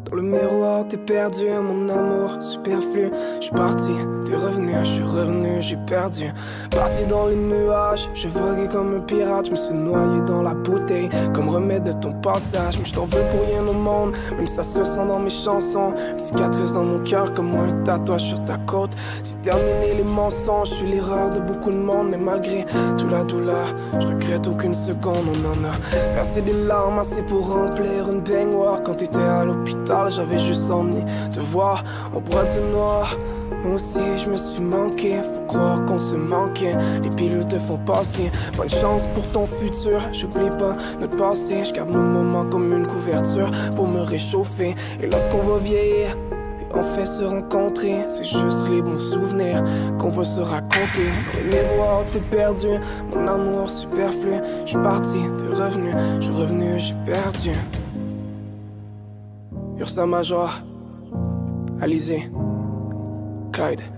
Dans le miroir, t'es perdu, mon amour superflu. J'suis parti, t'es revenu, j'suis revenu, j'ai perdu. Parti dans les nuages, je voguais comme un pirate. J'me suis noyé dans la bouteille, comme remède de ton passage. Mais j't'en veux pour rien au monde, même ça se ressent dans mes chansons. Une cicatrice dans mon cœur, comme moi un tatouage sur ta côte. C'est terminé les mensonges, j'suis l'erreur de beaucoup de monde. Mais malgré toute la douleur, j'regrette aucune seconde. On en a versé des larmes assez pour remplir une baignoire. Quand t'étais à l'hôpital, j'avais juste envie de voir au bras du noir. Moi aussi je me suis manqué, faut croire qu'on se manquait. Les pilules te font passer, bonne chance pour ton futur. J'oublie pas notre passé, je garde nos moments comme une couverture pour me réchauffer. Et lorsqu'on va vieillir et enfin se rencontrer, c'est juste les bons souvenirs qu'on va se raconter. Dans le miroir t'es perdu, mon amour superflu. J'suis parti, t'es revenu, j'suis revenu, j'ai perdu. Ursa Major, Alizé, Clyde.